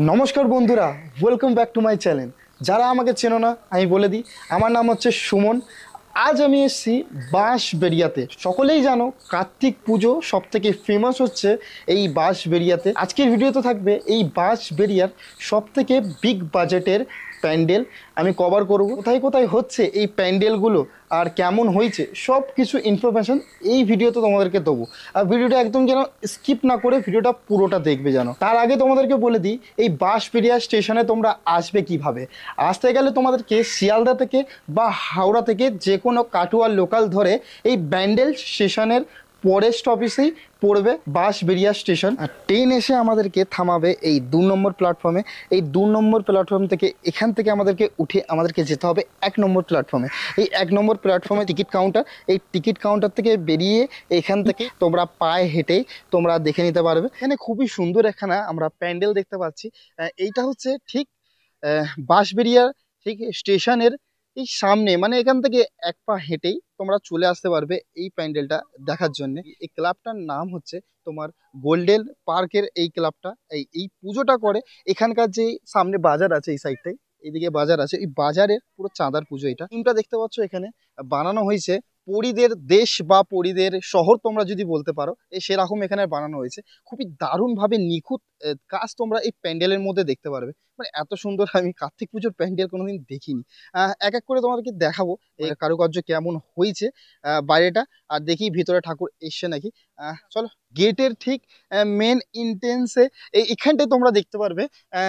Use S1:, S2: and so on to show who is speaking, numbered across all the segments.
S1: নমস্কার বন্ধুরা, welcome back to my channel. যারা আমাকে চেনো না আমি বলে দিই, আমার নাম হচ্ছে সুমন। আজ আমি এসেছি বাঁশবেড়িয়াতে। সকলেই জানো কার্তিক পুজো সব থেকে ফেমাস হচ্ছে এই বাঁশবেড়িয়াতে। আজকের ভিডিওতে থাকবে এই বাঁশবেড়িয়ার সব থেকে বিগ বাজেটের প্যান্ডেল। আমি কভার করব কোথায় কোথায় হচ্ছে এই প্যান্ডেলগুলো আর কেমন হয়েছে সব কিছু ইনফরমেশন এই ভিডিওতে তোমাদেরকে দেবো। আর ভিডিওটা একদম যেন স্কিপ না করে ভিডিওটা পুরোটা দেখবে যেন। তার আগে তোমাদেরকে বলে দিই এই বাঁশবেড়িয়া স্টেশনে তোমরা আসবে কিভাবে। আসতে গেলে তোমাদেরকে শিয়ালদা থেকে বা হাওড়া থেকে যে কোনো কাটুয়া লোকাল ধরে এই ব্যান্ডেল স্টেশনের পরের স্টপেজেই পড়বে বাঁশবেড়িয়া স্টেশন। আর ট্রেন এসে আমাদেরকে থামাবে এই 2 নম্বর প্ল্যাটফর্মে। এই 2 নম্বর প্ল্যাটফর্ম থেকে এখান থেকে আমাদেরকে উঠে আমাদেরকে যেতে হবে 1 নম্বর প্ল্যাটফর্মে। এই 1 নম্বর প্ল্যাটফর্মে টিকিট কাউন্টার, এই টিকিট কাউন্টার থেকে বেরিয়ে এখান থেকে তোমরা পায়ে হেঁটেই তোমরা দেখে নিতে পারবে। এখানে খুবই সুন্দর একখানা আমরা প্যান্ডেল দেখতে পাচ্ছি। এইটা হচ্ছে ঠিক বাঁশবেড়িয়ার ঠিক স্টেশনের এই সামনে, মানে এখান থেকে এক পা হেঁটেই তোমরা চলে আসতে পারবে এই প্যান্ডেলটা দেখার জন্য। এই ক্লাবটার নাম হচ্ছে তোমার গোল্ডেন পার্কের এই ক্লাবটা। এই এই পুজোটা করে এখানকার যে সামনে বাজার আছে, এই সাইডটাই এইদিকে বাজার আছে, এই বাজারের পুরো চাঁদার পুজো। এটা টিমটা দেখতে পাচ্ছ এখানে বানানো হয়েছে পরীদের দেশ বা পরীদের শহর তোমরা যদি বলতে পারো, সেরকম এখানে বানানো হয়েছে। খুবই দারুণভাবে নিখুঁত কাজ তোমরা এই প্যান্ডেলের মধ্যে দেখতে পারবে। মানে এত সুন্দর আমি কার্তিক পুজোর প্যান্ডেল কোনোদিন দেখিনি। এক এক করে তোমাদেরকে দেখাবো এই কারুকার্য কেমন হয়েছে বাইরেটা, আর দেখি ভিতরে ঠাকুর এসছে নাকি। চলো, গেটের ঠিক মেন এন্ট্রেন্সে এখানটায় তোমরা দেখতে পারবে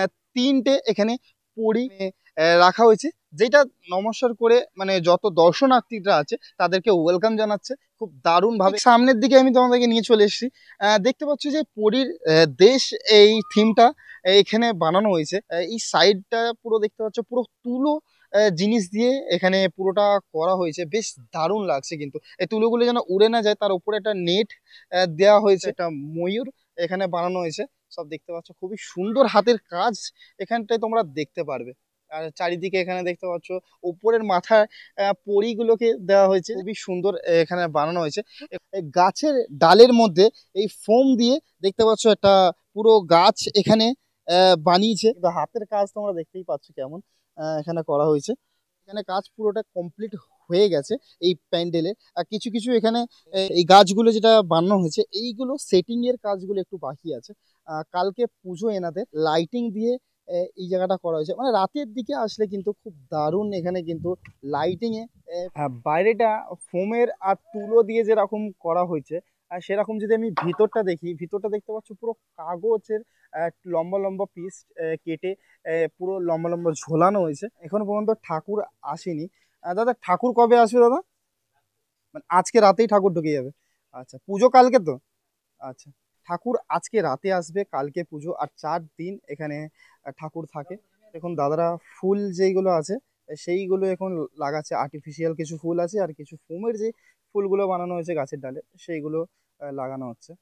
S1: 3টে এখানে পরী রাখা হয়েছে, যেটা নমস্কার করে মানে যত দর্শনার্থীরা আছে তাদেরকে ওয়েলকাম জানাচ্ছে খুব দারুণ ভাবে। সামনের দিকে আমি তোমাদেরকে নিয়ে চলে এসেছি। দেখতে পাচ্ছ যে পরীর দেশ এই থিমটা এখানে বানানো হয়েছে। এই সাইডটা পুরো দেখতে পাচ্ছ পুরো তুলো জিনিস দিয়ে এখানে পুরোটা করা হয়েছে। বেশ দারুণ লাগছে, কিন্তু এই তুলোগুলো যেন উড়ে না যায় তার উপরে একটা নেট দেওয়া হয়েছে, একটা ময়ূর এখানে বানানো হয়েছে। সব দেখতে পাচ্ছ খুবই সুন্দর হাতের কাজ এখানটায় তোমরা দেখতে পারবে। আর চারিদিকে এখানে দেখতে পাচ্ছ উপরের মাথায় পরীগুলোকে দেওয়া হয়েছে, খুবই সুন্দর এখানে বানানো হয়েছে। এই গাছের ডালের মধ্যে এই ফোম দিয়ে দেখতে পাচ্ছ একটা পুরো গাছ এখানে বানিয়েছে। হাতের কাজ তোমরা দেখতেই পাচ্ছ কেমন এখানে করা হয়েছে। এখানে কাজ পুরোটা কমপ্লিট হয়ে গেছে এই প্যান্ডেলের। আর কিছু কিছু এখানে এই গাছগুলো যেটা বানানো হয়েছে এইগুলো সেটিং এর কাজগুলো একটু বাকি আছে। কালকে পুজো এনাদের লাইটিং দিয়ে এই জায়গাটা করা হয়েছে। মানে রাতের দিকে আসলে কিন্তু খুব দারুণ এখানে কিন্তু লাইটিং এ বাইরেটা ফোমের আর তুলো দিয়ে যেরকম করা হয়েছে, আর সেরকম যদি আমি ভিতরটা দেখি, ভিতরটা দেখতে পাচ্ছ পুরো কাগজের লম্বা লম্বা পিস কেটে পুরো লম্বা লম্বা ঝোলানো হয়েছে। এখনো পর্যন্ত ঠাকুর আসেনি। দাদা ঠাকুর কবে আসবে দাদা? মানে আজকে রাতেই ঠাকুর ঢুকে যাবে? আচ্ছা, পুজো কালকে তো? আচ্ছা, ঠাকুর আজকে রাতে আসবে, কালকে পুজো, আর 4 দিন এখানে ঠাকুর থাকে। এখন দাদারা ফুল যেইগুলো আছে সেইগুলো এখন লাগাচ্ছে। আর্টিফিশিয়াল কিছু ফুল আছে আর কিছু ফোমের যে ফুলগুলো বানানো হয়েছে গাছের ডালে সেইগুলো লাগানো হচ্ছে।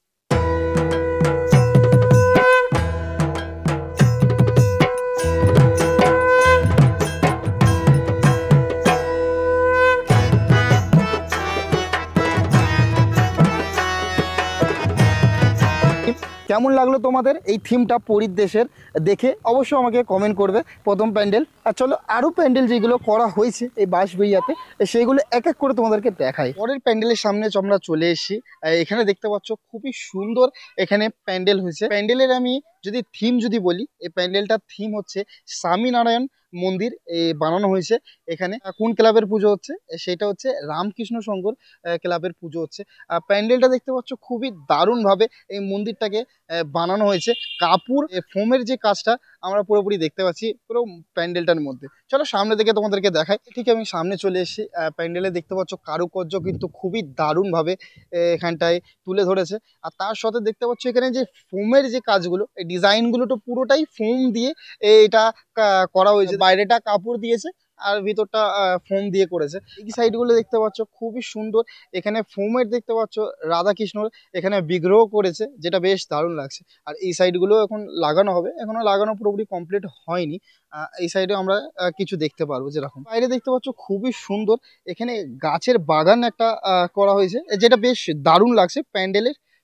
S1: কেমন লাগলো তোমাদের এই থিমটা পরীর দেশের দেখে? অবশ্যই আমাকে কমেন্ট করবে। প্রথম প্যান্ডেল, আর চলো আরও প্যান্ডেল যেগুলো করা হয়েছে এই বাঁশবেড়িয়াতে সেইগুলো এক এক করে তোমাদেরকে দেখাই। পরের প্যান্ডেলের সামনে আমরা চলে এসেছি। এখানে দেখতে পাচ্ছ খুবই সুন্দর এখানে প্যান্ডেল হয়েছে। প্যান্ডেলের আমি যদি থিম যদি বলি, এই প্যান্ডেলটার থিম হচ্ছে স্বামীনারায়ণ মন্দির বানানো হয়েছে। এখানে কোন ক্লাবের পুজো হচ্ছে? সেটা হচ্ছে রামকৃষ্ণ সংঘর ক্লাবের পুজো হচ্ছে। প্যান্ডেলটা দেখতে পাচ্ছ খুবই দারুণভাবে এই মন্দিরটাকে বানানো হয়েছে। কাপড় ফোমের যে কাজটা আমরা পুরোপুরি দেখতে পাচ্ছি পুরো প্যান্ডেলটার মধ্যে। চলো সামনে থেকে তোমাদেরকে দেখাই। ঠিক আমি সামনে চলে এসেছি। প্যান্ডেলে দেখতে পাচ্ছ কারুকার্য কিন্তু খুবই দারুণভাবে এখানটায় তুলে ধরেছে। আর তার সাথে দেখতে পাচ্ছ এখানে যে ফোমের যে কাজগুলো, এই ডিজাইনগুলো তো পুরোটাই ফোম দিয়ে এটা করা হয়েছে। বাইরেটা কাপড় দিয়েছে আর ভিতরটা ফোম দিয়ে করেছে। এই সাইডগুলো দেখতে পাচ্ছ খুবই সুন্দর। এখানে ফোমের দেখতে পাচ্ছ রাধাকৃষ্ণর এখানে বিগ্রহ করেছে, যেটা বেশ দারুণ লাগছে। আর এই সাইডগুলো এখন লাগানো হবে, এখনো লাগানো পুরোপুরি কমপ্লিট হয়নি। এই সাইডে আমরা কিছু দেখতে পারবো। যেরকম বাইরে দেখতে পাচ্ছ খুবই সুন্দর এখানে গাছের বাগান একটা করা হয়েছে, যেটা বেশ দারুণ লাগছে প্যান্ডেলের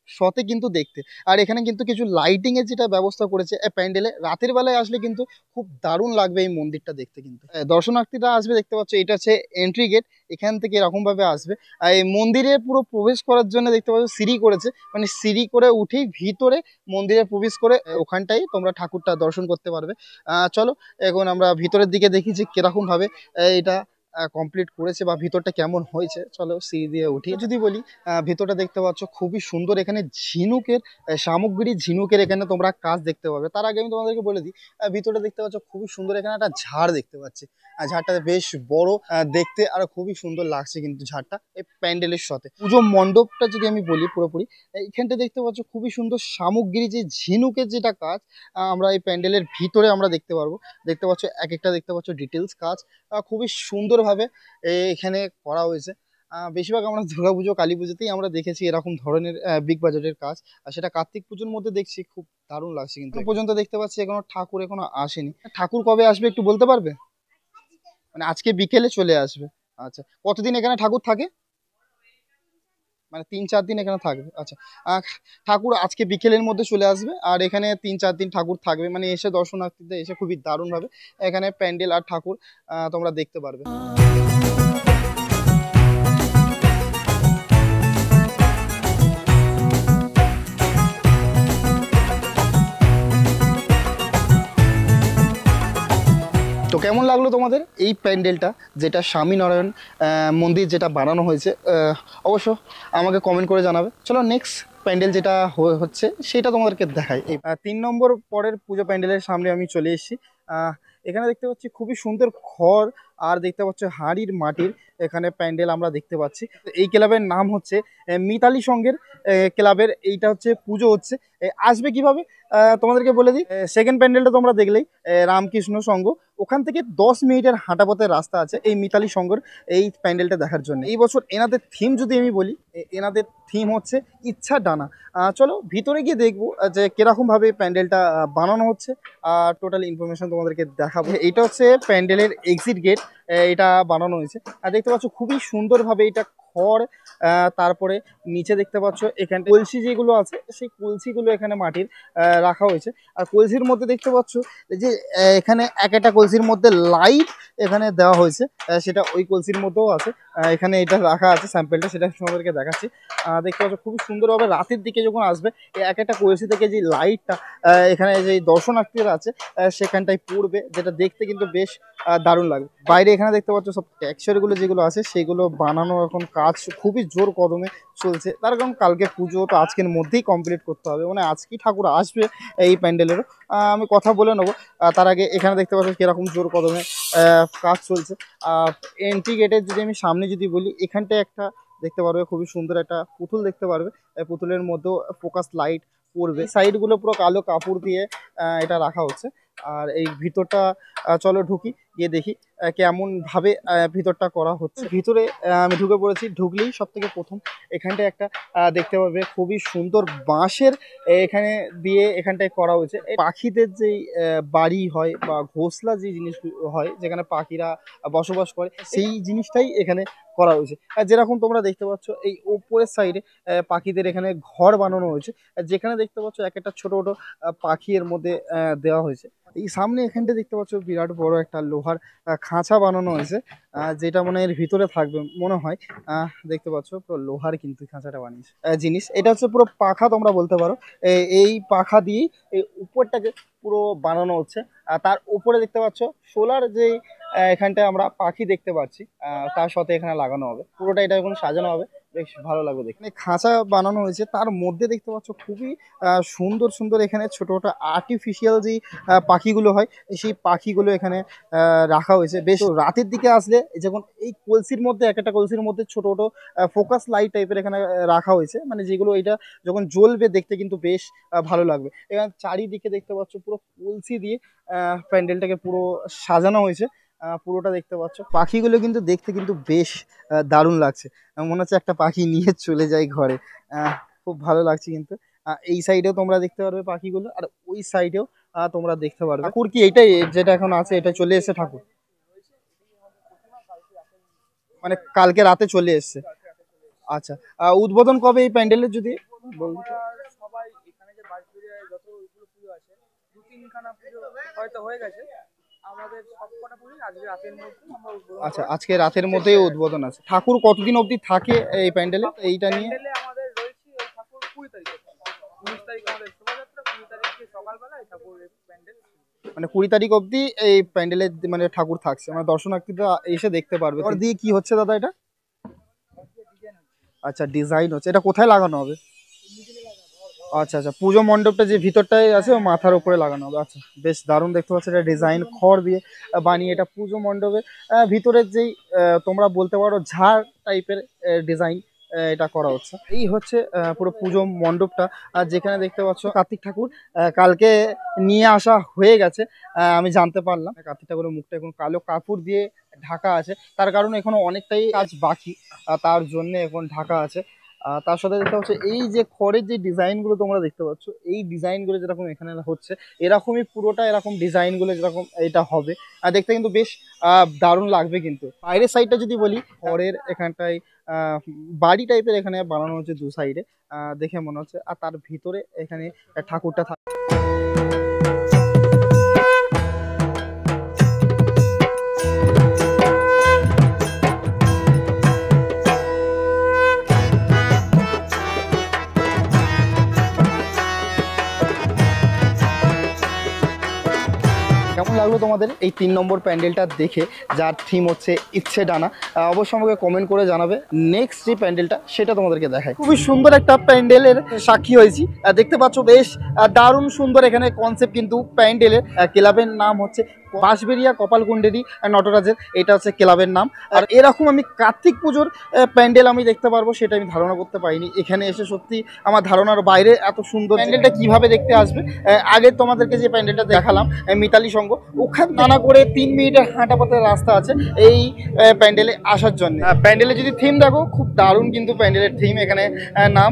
S1: শতে কিন্তু দেখতে। আর এখানে কিন্তু কিছু লাইটিংয়ের যেটা ব্যবস্থা করেছে প্যান্ডেলে, রাতের বেলায় আসলে কিন্তু খুব দারুণ লাগবে এই মন্দিরটা দেখতে। কিন্তু দর্শনার্থীরা আসবে, দেখতে পাচ্ছ এটা হচ্ছে এন্ট্রি গেট, এখান থেকে এরকমভাবে আসবে। আর এই মন্দিরে পুরো প্রবেশ করার জন্য দেখতে পাচ্ছ সিঁড়ি করেছে, মানে সিঁড়ি করে উঠেই ভিতরে মন্দিরে প্রবেশ করে ওখানটাই তোমরা ঠাকুরটা দর্শন করতে পারবে। চলো এখন আমরা ভিতরের দিকে দেখি যে কিরকমভাবে এটা কমপ্লিট করেছে বা ভিতরটা কেমন হয়েছে। চলো সিঁড়ি দিয়ে উঠি। যদি বলি ভিতরটা দেখতে পাচ্ছ খুবই সুন্দর, এখানে ঝিনুকের সামগ্রী, ঝিনুকের এখানে তোমরা কাজ দেখতে পাবে। তার আগে আমি তোমাদেরকে বলে দিই ভিতরটা দেখতে পাচ্ছ খুবই সুন্দর, এখানে একটা ঝাড় দেখতে পাচ্ছি, আর ঝাড়টা বেশ বড় দেখতে, আর খুবই সুন্দর লাগছে কিন্তু ঝাড়টা এই প্যান্ডেলের সাথে। পুজো মণ্ডপটা যদি আমি বলি পুরোপুরি এইখানটা দেখতে পাচ্ছ খুবই সুন্দর সামগ্রী, যে ঝিনুকের যেটা কাজ আমরা এই প্যান্ডেলের ভিতরে আমরা দেখতে পারবো। দেখতে পাচ্ছ এক একটা দেখতে পাচ্ছ ডিটেলস কাজ খুবই সুন্দরভাবে এখানে করা হয়েছে। বেশিরভাগ আমরা দুর্গাপুজো, কালী পুজোতেই আমরা দেখেছি এরকম ধরনের বিগ বাজেটের কাজ, আর সেটা কার্তিক পুজোর মধ্যে দেখছি, খুব দারুণ লাগছে। কিন্তু এ পর্যন্ত দেখতে পাচ্ছি এখনো ঠাকুর এখনো আসেনি। ঠাকুর কবে আসবে একটু বলতে পারবে? মানে আজকে বিকেলে চলে আসবে। আচ্ছা, কতদিন এখানে ঠাকুর থাকে? মানে 3-4 দিন এখানে থাকবে। আচ্ছা, আহ, ঠাকুর আজকে বিকেলের মধ্যে চলে আসবে, আর এখানে 3-4 দিন ঠাকুর থাকবে, মানে এসে দর্শনার্থীদের এসে খুবই দারুণভাবে এখানে প্যান্ডেল আর ঠাকুর তোমরা দেখতে পারবে। তো কেমন লাগলো তোমাদের এই প্যান্ডেলটা, যেটা স্বামীনারায়ণ মন্দির যেটা বানানো হয়েছে? অবশ্য আমাকে কমেন্ট করে জানাবে। চলো নেক্সট প্যান্ডেল যেটা হচ্ছে সেটা তোমাদেরকে দেখাই। এই 3 নম্বর পরের পুজো প্যান্ডেলের সামনে আমি চলে এসেছি। এখানে দেখতে পাচ্ছি খুবই সুন্দর খড়, আর দেখতে পাচ্ছি হাঁড়ির মাটির এখানে প্যান্ডেল আমরা দেখতে পাচ্ছি। এই ক্লাবের নাম হচ্ছে মিতালি সংঘের ক্লাবের, এইটা হচ্ছে পুজো হচ্ছে। আসবে কিভাবে তোমাদেরকে বলে দিই। সেকেন্ড প্যান্ডেলটা তোমরা দেখলেই, রামকৃষ্ণ সংঘ, ওখান থেকে 10 মিনিটের হাঁটা পথের রাস্তা আছে এই মিতালি সংঘর এই প্যান্ডেলটা দেখার জন্য। এই বছর এনাদের থিম যদি আমি বলি, এনাদের থিম হচ্ছে ইচ্ছা ডানা। চলো ভিতরে গিয়ে দেখবো যে কিরকমভাবে প্যান্ডেলটা বানানো হচ্ছে, আর টোটাল ইনফরমেশন তোমাদেরকে দেখাবো। এইটা হচ্ছে প্যান্ডেলের এক্সিট গেট, এটা বানানো হয়েছে। আর দেখতে পাচ্ছ খুবই সুন্দরভাবে এটা খড়, তারপরে নিচে দেখতে পাচ্ছ এখানে কলসি যেগুলো আছে সেই কলসিগুলো এখানে মাটির রাখা হয়েছে। আর কলসির মধ্যে দেখতে পাচ্ছ যে এখানে এক একটা কলসির মধ্যে লাইট এখানে দেওয়া হয়েছে, সেটা ওই কলসির মধ্যেও আছে। এখানে এটা রাখা আছে স্যাম্পেলটা, সেটা তোমাদেরকে দেখাচ্ছি। দেখতে পাচ্ছ খুবই সুন্দরভাবে রাতের দিকে যখন আসবে এক একটা কলসি থেকে যে লাইটটা এখানে যে দর্শনার্থীরা আছে সেখানটায় পড়বে, যেটা দেখতে কিন্তু বেশ দারুণ লাগবে। বাইরে এখানে দেখতে পাচ্ছ সব টেক্সচারগুলো যেগুলো আছে সেগুলো বানানো এখন কাজ খুবই জোর কদমে চলছে। তার কারণ কালকে পুজো, তো আজকের মধ্যেই কমপ্লিট করতে হবে, মানে আজকেই ঠাকুর আসবে এই প্যান্ডেলেরও। আমি কথা বলে নেবো। তার আগে এখানে দেখতে পাচ্ছ কিরকম জোর কদমে কাজ চলছে। এন্ট্রি গেটের যদি আমি সামনে যদি বলি, এখানটায় একটা দেখতে পারবে খুবই সুন্দর একটা পুতুল দেখতে পারবে। পুতুলের মধ্যেও ফোকাস লাইট পড়বে, সাইডগুলো পুরো কালো কাপড় দিয়ে এটা রাখা হচ্ছে। আর এই ভিতরটা চলো ঢুকি, গিয়ে দেখি কেমন ভাবে ভিতরটা করা হচ্ছে। ভিতরে আমি ঢুকে পড়েছি, ঢুকলেই সব থেকে প্রথম এখানটায় একটা দেখতে পাবে খুবই সুন্দর বাঁশের এখানে দিয়ে এখানটায় করা হয়েছে। এই পাখিদের যেই বাড়ি হয় বা ঘোষলা যে জিনিস হয় যেখানে পাখিরা বসবাস করে, সেই জিনিসটাই এখানে করা হয়েছে। যেরকম তোমরা দেখতে পাচ্ছ এই উপরের সাইডে পাখিদের এখানে ঘর বানানো হয়েছে, যেখানে দেখতে পাচ্ছ এক একটা ছোট ছোট পাখি এর মধ্যে দেওয়া হয়েছে। এই সামনে এখানটা দেখতে পাচ্ছ বিরাট বড় একটা লোহার খাঁচা বানানো হয়েছে, যেটা মনে হয় এর ভিতরে থাকবে মনে হয়। দেখতে পাচ্ছ পুরো লোহার কিন্তু খাঁচাটা বানিয়েছে জিনিস। এটা হচ্ছে পুরো পাখা তোমরা বলতে পারো। এই পাখা দিয়েই এই উপরটাকে পুরো বানানো হচ্ছে। তার উপরে দেখতে পাচ্ছ সোলার যেই এখানটায় আমরা পাখি দেখতে পাচ্ছি, তার সাথে এখানে লাগানো হবে, পুরোটা এটা এখন সাজানো হবে, বেশ ভালো লাগবে দেখে। খাঁচা বানানো হয়েছে, তার মধ্যে দেখতে পাচ্ছ খুবই সুন্দর সুন্দর এখানে ছোট ছোট আর্টিফিশিয়াল যেই পাখিগুলো হয় সেই পাখিগুলো এখানে রাখা হয়েছে। বেশ রাতের দিকে আসলে যখন এই কলসির মধ্যে এক একটা কলসির মধ্যে ছোট ছোট ফোকাস লাইট টাইপের এখানে রাখা হয়েছে, মানে যেগুলো এটা যখন জ্বলবে দেখতে কিন্তু বেশ ভালো লাগবে। এখানে চারিদিকে দেখতে পাচ্ছ পুরো কলসি দিয়ে প্যান্ডেলটাকে পুরো সাজানো হয়েছে। পুরোটা দেখতে পাচ্ছ পাখিগুলো কিন্তু দেখতে কিন্তু বেশ দারুণ লাগছে, মনে হচ্ছে একটা পাখি নিয়ে চলে যায় ঘরে। খুব ভালো লাগছে কিন্তু। এই সাইডেও তোমরা দেখতে পারবে পাখিগুলো, আর ওই সাইডেও তোমরা দেখতে পারবে। ঠাকুর কি এইটাই যেটা এখন আছে, এটা চলে এসেছে ঠাকুর? মানে কালকে রাতে চলে এসেছে। আচ্ছা, উদ্বোধন কবে এই প্যান্ডেলের যদি? বলতে?
S2: সবাই এখানে যে বাঁশবেড়িয়ায় যতগুলো পুজো আছে 2-3খানা পুজো হয়তো হয়ে গেছে। আমাদের সবকটা পুজো আজকে রাতের মধ্যে আমরা উদ্বোধন
S1: আচ্ছা,
S2: করার
S1: আজকে রাতের মধ্যেই উদ্বোধন আছে। ঠাকুর কতদিন অবধি থাকে এই প্যান্ডেলে, এইটা নিয়ে?
S2: প্যান্ডেলে আমাদের রয়েছে ওই ঠাকুর 20 তারিখে। 19 তারিখ আমাদের শোভাযাত্রা, 20 তারিখে সকালবেলা এই ঠাকুরের প্যান্ডেল।
S1: মানে 20 তারিখ অবধি এই প্যান্ডেলে মানে ঠাকুর থাকছে, মানে দর্শনার্থীরা এসে দেখতে পারবে। আর দিয়ে কি হচ্ছে দাদা এটা? আচ্ছা, ডিজাইন হচ্ছে। এটা কোথায় লাগানো হবে? আচ্ছা আচ্ছা, পুজো মণ্ডপটা যে ভিতরটায় আছে ও মাথার উপরে লাগানো হবে। আচ্ছা, বেশ দারুণ দেখতে পাচ্ছ। এটা ডিজাইন খড় দিয়ে বানিয়ে এটা পুজো মণ্ডপে ভিতরের যেই তোমরা বলতে পারো ঝাড় টাইপের ডিজাইন এটা করা হচ্ছে। এই হচ্ছে পুরো পুজো মণ্ডপটা, যেখানে দেখতে পাচ্ছ কার্তিক ঠাকুর কালকে নিয়ে আসা হয়ে গেছে। আমি জানতে পারলাম কার্তিক ঠাকুরের মুখটা এখন কালো কাপড় দিয়ে ঢাকা আছে, তার কারণ এখনো অনেকটাই কাজ বাকি, তার জন্য এখন ঢাকা আছে। তার সাথে দেখতে পাচ্ছ এই যে খড়ের যে ডিজাইনগুলো তোমরা দেখতে পাচ্ছ, এই ডিজাইনগুলো যেরকম এখানে হচ্ছে এরকমই পুরোটা এরকম ডিজাইনগুলো যেরকম এটা হবে। আর দেখতে কিন্তু বেশ দারুণ লাগবে। কিন্তু বাইরের সাইডটা যদি বলি, খড়ের এখানটায় বাড়ি টাইপের এখানে বানানো হচ্ছে দু সাইডে, দেখে মনে হচ্ছে। আর তার ভিতরে এখানে ঠাকুরটা কেমন লাগলো তোমাদের এই 3 নম্বর প্যান্ডেলটা দেখে, যার থিম হচ্ছে ইচ্ছে ডানা? অবশ্যই আমাকে কমেন্ট করে জানাবে। নেক্সট যে প্যান্ডেলটা সেটা তোমাদেরকে দেখায়। খুবই সুন্দর একটা প্যান্ডেলের সাক্ষী হয়েছি। দেখতে পাচ্ছ বেশ দারুণ সুন্দর এখানে কনসেপ্ট। কিন্তু প্যান্ডেলের ক্লাবের নাম হচ্ছে বাঁশবেড়িয়া কপালকুণ্ডেরী নটরাজের, এটা হচ্ছে ক্লাবের নাম। আর এরকম আমি কার্তিক পুজোর প্যান্ডেল আমি দেখতে পারবো সেটা আমি ধারণা করতে পারিনি। এখানে এসে সত্যি আমার ধারণার বাইরে এত সুন্দর। প্যান্ডেলটা কিভাবে দেখতে আসবে, আগে তোমাদেরকে যে প্যান্ডেলটা দেখালাম মিতালি সঙ্গ, ওখান টানা করে 3 মিনিটের হাঁটা পথের রাস্তা আছে এই প্যান্ডেলে আসার জন্য। প্যান্ডেলে যদি থিম দেখো খুব দারুণ, কিন্তু প্যান্ডেলের থিম এখানে নাম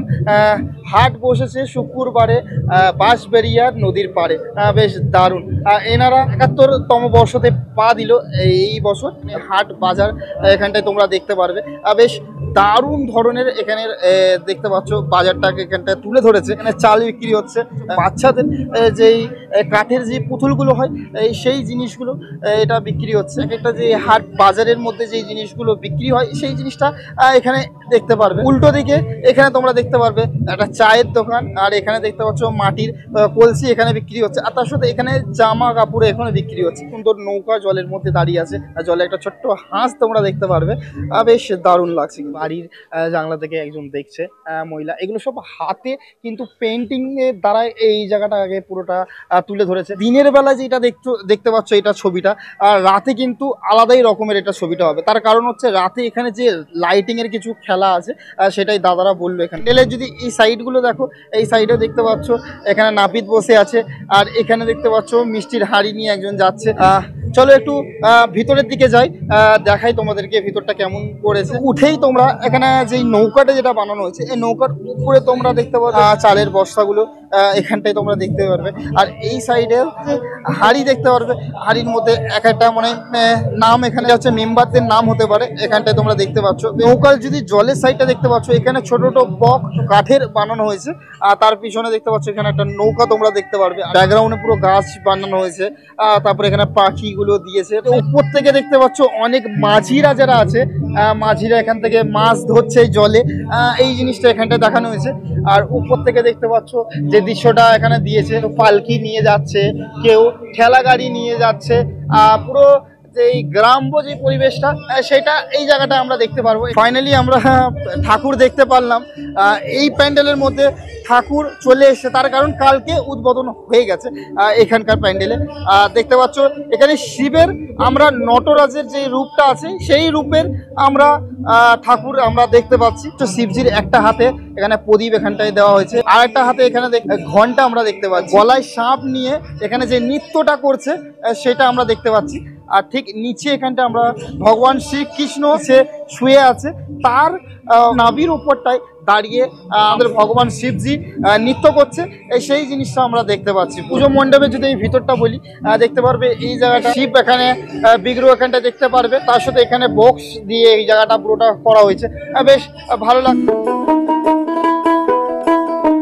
S1: হাট বসেছে শুক্রবারে বাঁশবেড়িয়ার নদীর পাড়ে। বেশ দারুণ। এনারা 71তম বর্ষতে পা দিল এই বছর। হাট বাজার এখানটায় তোমরা দেখতে পারবে। বেশ দারুণ ধরনের এখানের দেখতে পাচ্ছ বাজারটাকে এখানটায় তুলে ধরেছে। এখানে চাল বিক্রি হচ্ছে, বাচ্চাদের যেই কাঠের যে পুতুলগুলো হয় সেই জিনিসগুলো এটা বিক্রি হচ্ছে। একটা যে হাট বাজারের মধ্যে যেই জিনিসগুলো বিক্রি হয় সেই জিনিসটা এখানে দেখতে পারবে। উল্টো দিকে এখানে তোমরা দেখতে পারবে একটা চায়ের দোকান, আর এখানে দেখতে পাচ্ছ মাটির কলসি এখানে বিক্রি হচ্ছে। আর তার সাথে এখানে জামা কাপড় এখানে বিক্রি হচ্ছে। সুন্দর নৌকা জলের মধ্যে দাঁড়িয়ে আছে, জলে একটা ছোট্ট হাঁস তোমরা দেখতে পারবে। বেশ দারুণ লাগছে। বাড়ির জানলা থেকে একজন দেখছে মহিলা। এগুলো সব হাতে কিন্তু পেন্টিং এর দ্বারা এই জায়গাটা আগে পুরোটা তুলে ধরেছে। দিনের বেলা যেটা দেখতে পাচ্ছ এটা ছবিটা, আর রাতে কিন্তু আলাদাই রকমের এটা ছবিটা হবে। তার কারণ হচ্ছে রাতে এখানে যে লাইটিং এর কিছু খেলা আছে সেটাই দাদারা বললো। এখানে যদি এই সাইডগুলো দেখো, এই সাইডে দেখতে পাচ্ছ এখানে নাপিত বসে আছে, আর এখানে দেখতে পাচ্ছ মিষ্টির হাঁড়ি নিয়ে একজন যাচ্ছে। চলো একটু ভিতরের দিকে যাই, দেখাই তোমাদেরকে ভিতরটা কেমন করেছে। উঠেই তোমরা এখানে যেই নৌকাটা যেটা বানানো হয়েছে এই নৌকার উপরে তোমরা দেখতে পাচ্ছ চালের বস্তাগুলো এখানটায় তোমরা দেখতে পারবে। আর এই সাইডে হাঁড়ি দেখতে পারবে, হাঁড়ির মধ্যে এক একটা মানে নাম এখানে হচ্ছে মেম্বারদের নাম হতে পারে, এখানটায় তোমরা দেখতে পাচ্ছ। নৌকার যদি জলের সাইডটা দেখতে পাচ্ছ এখানে ছোট ছোট বক কাঠের বানানো হয়েছে, আর তার পিছনে দেখতে পাচ্ছ এখানে একটা নৌকা তোমরা দেখতে পারবে। ব্যাকগ্রাউন্ডে পুরো গাছ বানানো হয়েছে, তারপরে এখানে পাখিগুলো দিয়েছে। উপর থেকে দেখতে পাচ্ছ অনেক মাঝিরা যারা আছে, মাঝিরা এখান থেকে মাছ ধরছে জলে, এই জিনিসটা এখানটা দেখানো হয়েছে। আর উপর থেকে দেখতে পাচ্ছ যে দৃশ্যটা এখানে দিয়েছে, পালকি নিয়ে যাচ্ছে, কেউ ঠেলা গাড়ি নিয়ে যাচ্ছে। পুরো যে এই গ্রাম্য যে পরিবেশটা সেটা এই জায়গাটা আমরা দেখতে পারবো। ফাইনালি আমরা ঠাকুর দেখতে পারলাম এই প্যান্ডেলের মধ্যে। ঠাকুর চলে এসেছে, তার কারণ কালকে উদ্বোধন হয়ে গেছে এখানকার প্যান্ডেলে। দেখতে পাচ্ছ এখানে শিবের আমরা নটরাজের যে রূপটা আছে সেই রূপের আমরা ঠাকুর আমরা দেখতে পাচ্ছি। তো শিবজির একটা হাতে এখানে প্রদীপ এখানটায় দেওয়া হয়েছে, আর একটা হাতে এখানে ঘন্টা আমরা দেখতে পাচ্ছি। গলায় সাপ নিয়ে এখানে যে নৃত্যটা করছে সেটা আমরা দেখতে পাচ্ছি। আর ঠিক নিচে এখানটা আমরা ভগবান শ্রীকৃষ্ণ শুয়ে আছে, তার নাভির উপরটায় দাঁড়িয়ে আমাদের ভগবান শিবজি নৃত্য করছে, সেই জিনিসটা আমরা দেখতে পাচ্ছি। পুজো মণ্ডপে যদি এই ভিতরটা বলি, দেখতে পারবে এই জায়গাটা শিব এখানে বিগ্রহ এখানটা দেখতে পারবে, তার সাথে এখানে বক্স দিয়ে এই জায়গাটা পুরোটা করা হয়েছে। বেশ ভালো লাগছে।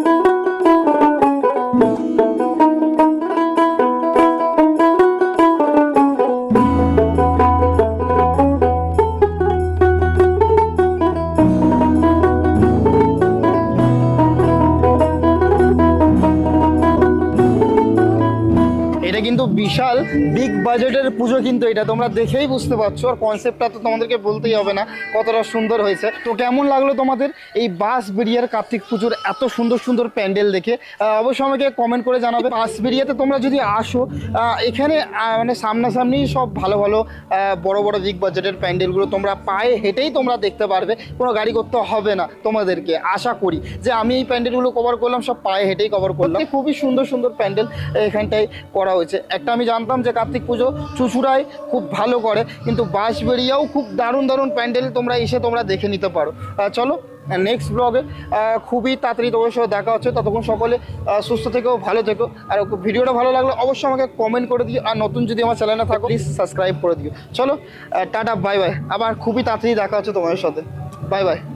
S1: বিশাল বিগ বাজেটের পুজো কিন্তু এটা তোমরা দেখেই বুঝতে পারছো, আর কনসেপ্টটা তো তোমাদেরকে বলতেই হবে না কতটা সুন্দর হয়েছে। তো কেমন লাগলো তোমাদের এই বাঁশবেড়িয়ার কার্তিক পুজোর এত সুন্দর সুন্দর প্যান্ডেল দেখে? অবশ্যই আমাকে কমেন্ট করে জানাবে। বাঁশবেড়িয়াতে তোমরা যদি আসো, এখানে মানে সামনাসামনি সব ভালো ভালো বড় বড় বিগ বাজেটের প্যান্ডেলগুলো তোমরা পায়ে হেঁটেই তোমরা দেখতে পারবে, কোনো গাড়ি করতে হবে না তোমাদেরকে। আশা করি যে আমি এই প্যান্ডেলগুলো কভার করলাম সব পায়ে হেঁটেই কভার করলাম। খুবই সুন্দর সুন্দর প্যান্ডেল এখানটায় করা হয়েছে। একটা আমি জানতাম যে কার্তিক পুজো চুঁচুড়ায় খুব ভালো করে, কিন্তু বাঁশবেড়িয়াও খুব দারুণ দারুণ প্যান্ডেল তোমরা এসে তোমরা দেখে নিতে পারো। চলো নেক্সট ব্লগে খুবই তাড়াতাড়ি তোমার সাথে দেখা হচ্ছে। ততক্ষণ সকলে সুস্থ থেকো, ভালো থেকো। আর ভিডিওটা ভালো লাগলে অবশ্যই আমাকে কমেন্ট করে দিও, আর নতুন যদি আমার চ্যানেলে থাকো প্লিজ সাবস্ক্রাইব করে দিও। চলো টাটা, বাই বাই। আবার খুবই তাড়াতাড়ি দেখা হচ্ছে তোমাদের সাথে। Bye by.